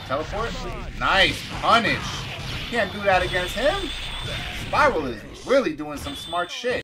Teleport. Nice punish. Can't do that against him. Spiral is really doing some smart shit.